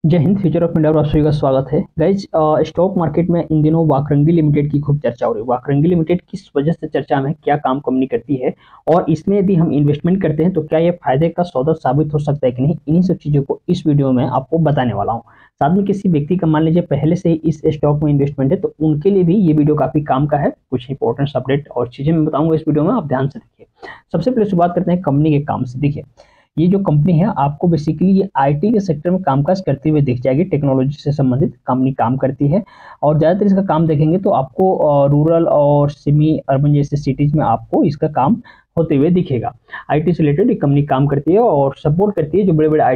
जय Hind. Future of India पर आप सभी का स्वागत है गाइज। स्टॉक मार्केट में इन दिनों वाकरंगी लिमिटेड की खूब चर्चा हो रही है। वाकरंगी लिमिटेड किस वजह से चर्चा में, क्या काम कंपनी करती है और इसमें यदि हम इन्वेस्टमेंट करते हैं तो क्या ये फायदे का सौदा साबित हो सकता है कि नहीं, इन्हीं सब चीजों को इस वीडियो में आपको बताने वाला हूँ। साथ में किसी व्यक्ति का मान लीजिए पहले से ही इस स्टॉक में इन्वेस्टमेंट है तो उनके लिए भी ये वीडियो काफी काम का है। कुछ इंपॉर्टेंट अपडेट और चीजें मैं बताऊंगा इस वीडियो में, आप ध्यान से देखिए। सबसे पहले शुरुआत करते हैं कंपनी के काम से। देखिए, ये जो कंपनी है आपको बेसिकली ये आईटी के सेक्टर में कामकाज करते हुए दिख जाएगी। टेक्नोलॉजी से संबंधित कंपनी काम करती है और ज़्यादातर इसका काम देखेंगे तो आपको रूरल और सेमी अर्बन जैसे सिटीज में आपको इसका काम होते हुए दिखेगा। आईटी से रिलेटेड एक कंपनी काम करती है और सपोर्ट करती है, जो बड़े बड़े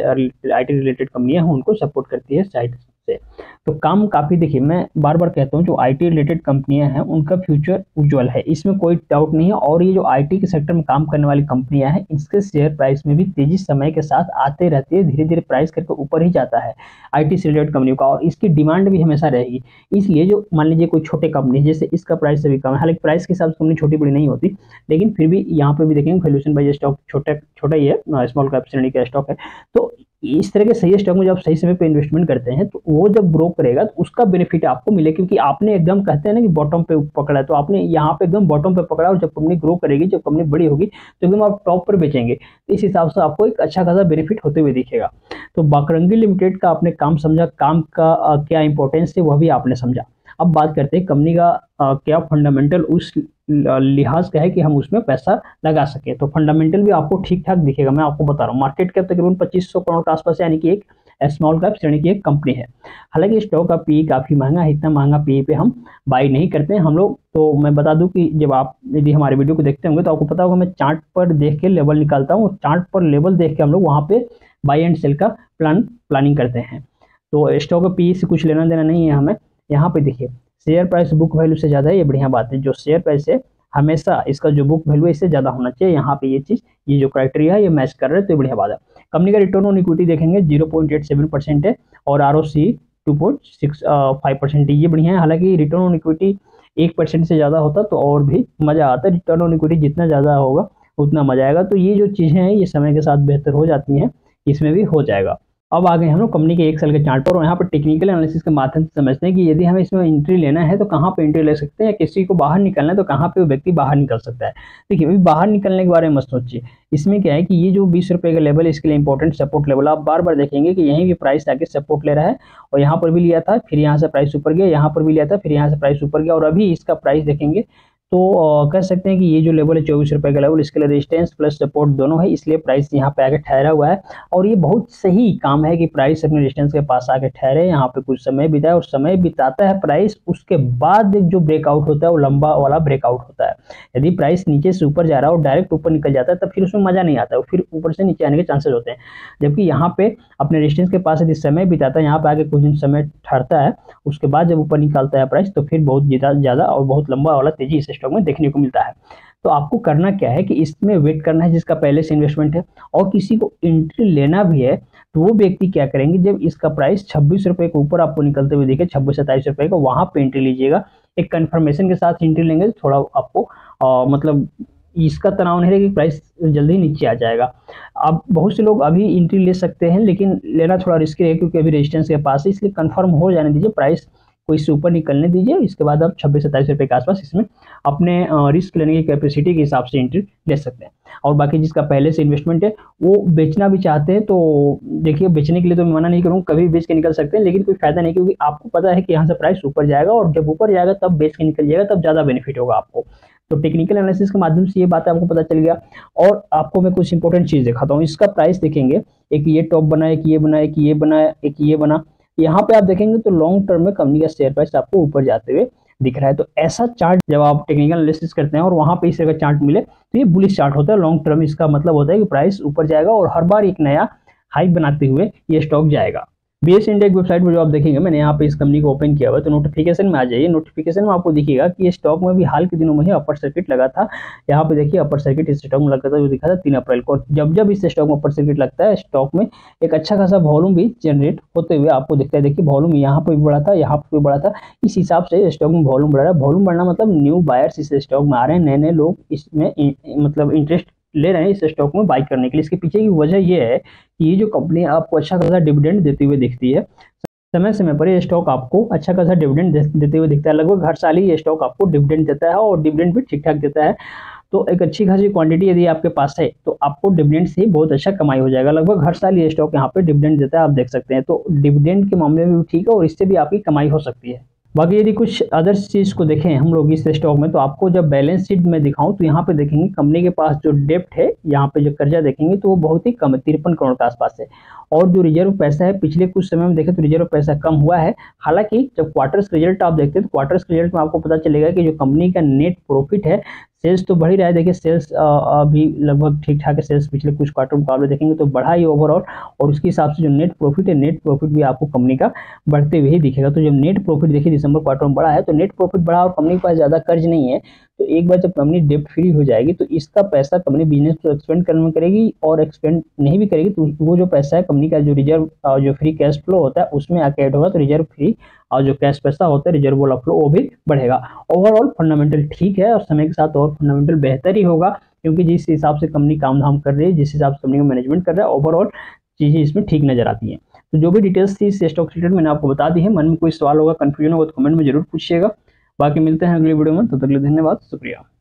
आईटी रिलेटेड कंपनियां हैं उनको सपोर्ट करती है साइड से। तो काम काफी, देखिए मैं बार बार कहता हूँ जो आईटी रिलेटेड कंपनियां हैं उनका फ्यूचर उज्जवल है, इसमें कोई डाउट नहीं है। और ये जो आईटी के सेक्टर में काम करने वाली कंपनियां हैं इसके शेयर प्राइस में भी तेजी समय के साथ आते रहती है, धीरे धीरे प्राइस करके ऊपर ही जाता है आईटी से रिलेटेड कंपनियों का, और इसकी डिमांड भी हमेशा रहेगी। इसलिए जो मान लीजिए कोई छोटे कंपनी जैसे इसका प्राइस अभी कम है, हालांकि प्राइस के हिसाब से कंपनी छोटी बड़ी नहीं होती, लेकिन फिर भी यहाँ पे भी देखेंगे वैल्यूएशन बाय स्टॉक छोटा छोटा ही है, स्मॉल कैप श्रेणी का स्टॉक है। तो इस तरह के सही स्टॉक में जब सही समय पे इन्वेस्टमेंट करते हैं तो वो जब ग्रो करेगा तो उसका बेनिफिट आपको मिले, क्योंकि आपने एकदम कहते हैं ना कि बॉटम पे पकड़ा है, तो आपने यहाँ पे एकदम बॉटम पे पकड़ा और जब कंपनी ग्रो करेगी, जब कंपनी बड़ी होगी तो एकदम आप टॉप पर बेचेंगे। तो इस हिसाब से आपको एक अच्छा खासा बेनिफिट होते हुए दिखेगा। तो वाकरंगी लिमिटेड का आपने काम समझा, काम का क्या इंपॉर्टेंस है वह भी आपने समझा। अब बात करते हैं कंपनी का क्या फंडामेंटल उस लिहाज का है कि हम उसमें पैसा लगा सके। तो फंडामेंटल भी आपको ठीक ठाक दिखेगा। मैं आपको बता रहा हूँ मार्केट कैप तकरीबन 2500 करोड़ के आसपास, यानी कि एक स्मॉल कैप श्रेणी की एक कंपनी है। हालांकि स्टॉक का पी काफी महंगा है, इतना महंगा पी पे हम बाई नहीं करते हैं हम लोग। तो मैं बता दूं कि जब आप यदि हमारे वीडियो को देखते होंगे तो आपको पता होगा मैं चार्ट पर देख के लेवल निकालता हूँ, चार्ट पर लेवल देख के हम लोग वहां पे बाई एंड सेल का प्लानिंग करते हैं। तो स्टॉक का पी से कुछ लेना देना नहीं है हमें। यहाँ पे देखिए शेयर प्राइस बुक वैल्यू से ज्यादा है, ये बढ़िया बात है। जो शेयर प्राइस है हमेशा इसका जो बुक वैल्यू है इससे ज्यादा होना चाहिए। यहाँ पे ये चीज, ये जो क्राइटेरिया है ये मैच कर रहे हैं तो ये बढ़िया बात है। कंपनी का रिटर्न ऑन इक्विटी देखेंगे 0.87% है और आरओसी 2.65% है, ये बढ़िया है। हालांकि रिटर्न ऑन इक्विटी 1% से ज्यादा होता तो और भी मजा आता है। रिटर्न ऑन इक्विटी जितना ज्यादा होगा उतना मजा आएगा। तो ये जो चीजें हैं ये समय के साथ बेहतर हो जाती हैं, इसमें भी हो जाएगा। अब आ गए हम लोग कंपनी के एक साल के चार्ट पर और यहाँ पर टेक्निकल एनालिसिस के माध्यम से समझते हैं कि यदि हमें इसमें एंट्री लेना है तो कहाँ पे एंट्री ले सकते हैं, या किसी को बाहर निकलना है तो कहाँ पे वो व्यक्ति बाहर निकल सकता है। देखिए अभी बाहर निकलने के बारे में मत सोचिए। इसमें क्या है कि ये जो 20 रुपए का लेवल है इसके लिए इंपॉर्टेंट सपोर्ट लेवल, आप बार बार देखेंगे कि यहीं भी प्राइस आके सपोर्ट ले रहा है और यहाँ पर भी लिया था, फिर यहाँ से प्राइस ऊपर गया, यहाँ पर भी लिया था, फिर यहाँ से प्राइस ऊपर गया और अभी इसका प्राइस देखेंगे तो कह सकते हैं कि ये जो लेवल है 24 रुपए का लेवल, इसके लिए रेजिस्टेंस प्लस सपोर्ट दोनों है, इसलिए प्राइस यहाँ पे आके ठहरा हुआ है। और ये बहुत सही काम है कि प्राइस अपने रेजिस्टेंस के पास आके ठहरे, यहाँ पे कुछ समय बिताए, और समय बिताता है प्राइस उसके बाद जो ब्रेकआउट होता है वो लंबा वाला ब्रेकआउट होता है। यदि प्राइस नीचे से ऊपर जा रहा है और डायरेक्ट ऊपर निकल जाता है तब फिर उसमें मजा नहीं आता है, फिर ऊपर से नीचे आने के चांसेस होते हैं। जबकि यहाँ पे अपने रेजिस्टेंस के पास यदि समय बिताता है, यहाँ पे आके कुछ दिन समय ठहरता है, उसके बाद जब ऊपर निकालता है प्राइस तो फिर बहुत ज्यादा और बहुत लंबा वाला तेजी इस स्टॉक में देखने को मिलता है। तो आपको करना क्या है कि इसमें वेट करना है जिसका पहले से इन्वेस्टमेंट है, और किसी को एंट्री लेना भी है तो वो व्यक्ति क्या करेंगे, जब इसका प्राइस 26 रुपए के ऊपर आपको निकलते हुए दिखे 26-27 रुपए का, वहां पे एंट्री लीजिएगा। एक कंफर्मेशन के साथ एंट्री लेंगे तो थोड़ा आपको मतलब इसका तनाव नहीं रहेगा कि प्राइस जल्दी नीचे आ जाएगा। अब बहुत से लोग अभी एंट्री ले सकते हैं लेकिन लेना थोड़ा रिस्की है क्योंकि अभी रेजिस्टेंस के पास है, इसलिए कंफर्म हो जाने दीजिए, प्राइस को इससे ऊपर निकलने दीजिए। इसके बाद आप 26-27 रुपए के आसपास इसमें अपने रिस्क लेने की कैपेसिटी के हिसाब से एंट्री ले सकते हैं। और बाकी जिसका पहले से इन्वेस्टमेंट है वो बेचना भी चाहते हैं तो देखिए बेचने के लिए तो मैं मना नहीं करूँगा, कभी बेच के निकल सकते हैं, लेकिन कोई फायदा नहीं क्योंकि आपको पता है कि यहाँ से प्राइस ऊपर जाएगा और जब ऊपर जाएगा तब बेच के निकल जाएगा, तब ज्यादा बेनिफिट होगा आपको। तो टेक्निकल एनालिसिस के माध्यम से ये बात आपको पता चल गया। और आपको मैं कुछ इंपॉर्टेंट चीज दिखाता हूँ। इसका प्राइस देखेंगे, एक ये टॉप बना, एक ये बना, एक ये बना, एक ये बना। यहाँ पे आप देखेंगे तो लॉन्ग टर्म में कंपनी का शेयर प्राइस आपको ऊपर जाते हुए दिख रहा है। तो ऐसा चार्ट जब आप टेक्निकल एनालिसिस करते हैं और वहां पे इस तरह का चार्ट मिले तो ये बुलिश चार्ट होता है लॉन्ग टर्म। इसका मतलब होता है कि प्राइस ऊपर जाएगा और हर बार एक नया हाई बनाते हुए ये स्टॉक जाएगा। बीएस इंडिया की वेबसाइट पर जो आप देखेंगे, मैंने यहाँ पे इस कंपनी को ओपन किया हुआ है, तो नोटिफिकेशन में आ जाइए। नोटिफिकेशन में आपको दिखेगा कि ये स्टॉक में भी हाल के दिनों में ही अपर सर्किट लगा था। यहाँ पे देखिए अपर सर्किट इस स्टॉक में लगा था, जो दिखा था 3 अप्रैल को। जब जब इस स्टॉक में अपर सर्किट लगता है स्टॉक में एक अच्छा खासा वॉल्यूम भी जनरेट होते हुए आपको दिखता है। देखिए वॉल्यूम यहाँ पे भी बढ़ा था, यहाँ पे भी बढ़ा था, इस हिसाब से स्टॉक में वॉल्यूम बढ़ रहा है। वॉल्यूम बढ़ना मतलब न्यू बायर्स इस स्टॉक में आ रहे हैं, नए नए लोग इसमें मतलब इंटरेस्ट ले रहे हैं इस स्टॉक में बाई करने के लिए। इसके पीछे की वजह ये है कि ये जो कंपनी आपको अच्छा खासा डिविडेंड देती हुई दिखती है, समय समय पर ये स्टॉक आपको अच्छा खासा डिविडेंड देते हुए दिखता है। लगभग हर साल ही ये स्टॉक आपको डिविडेंड देता है और डिविडेंड भी ठीक ठाक देता है। तो एक अच्छी खासी क्वांटिटी यदि आपके पास है तो आपको डिविडेंड से बहुत अच्छा कमाई हो जाएगा। लगभग हर साल ये स्टॉक यहाँ पे डिविडेंड देता है, आप देख सकते हैं। तो डिविडेंड के मामले में भी ठीक है और इससे भी आपकी कमाई हो सकती है। बाकी यदि कुछ अदर्स चीज को देखें हम लोग इस स्टॉक में, तो आपको जब बैलेंस शीट में दिखाऊं तो यहाँ पे देखेंगे कंपनी के पास जो डेप्ट है, यहाँ पे जो कर्जा देखेंगे तो वो बहुत ही कम है, 53 करोड़ के आसपास है। और जो रिजर्व पैसा है पिछले कुछ समय में देखें तो रिजर्व पैसा कम हुआ है। हालांकि जब क्वार्टर्स रिजल्ट आप देखते हैं तो क्वार्टर्स रिजल्ट में आपको पता चलेगा कि जो कंपनी का नेट प्रॉफिट है, सेल्स तो बढ़ ही रहा है। देखिए सेल्स अभी लगभग ठीक ठाक है, सेल्स पिछले कुछ क्वार्टर मुकाबले देखेंगे तो बढ़ा ही ओवरऑल। और उसके हिसाब से जो नेट प्रॉफिट है, नेट प्रॉफिट भी आपको कंपनी का बढ़ते हुए ही दिखेगा। तो जब नेट प्रॉफिट देखिए दिसंबर क्वार्टर में बढ़ा है, तो नेट प्रॉफिट बढ़ा और कंपनी के पास ज्यादा कर्ज नहीं है, तो एक बार जब कंपनी डेप्ट फ्री हो जाएगी तो इसका पैसा कंपनी बिजनेस को एक्सपेंड करने में करेगी, और एक्सपेंड नहीं भी करेगी तो वो जो पैसा है कंपनी का जो रिजर्व जो फ्री कैश फ्लो होता है उसमें आके ऐड होगा, तो रिजर्व फ्री और जो कैश पैसा होता है रिजर्व वाला फ्लो वो भी बढ़ेगा। ओवरऑल फंडामेंटल ठीक है और समय के साथ और फंडामेंटल बेहतर ही होगा, क्योंकि जिस हिसाब से कंपनी काम धाम कर रही है, जिस हिसाब से कंपनी का मैनेजमेंट कर रहा है, ओवरऑल चीजें इसमें ठीक नजर आती हैं। तो जो भी डिटेल्स थी इस स्टॉक रिलेटेड मैंने आपको बता दी है। मन में कोई सवाल होगा, कंफ्यूजन होगा तो कमेंट में जरूर पूछिएगा। बाकी मिलते हैं अगली वीडियो में, तब तक के लिए धन्यवाद, शुक्रिया।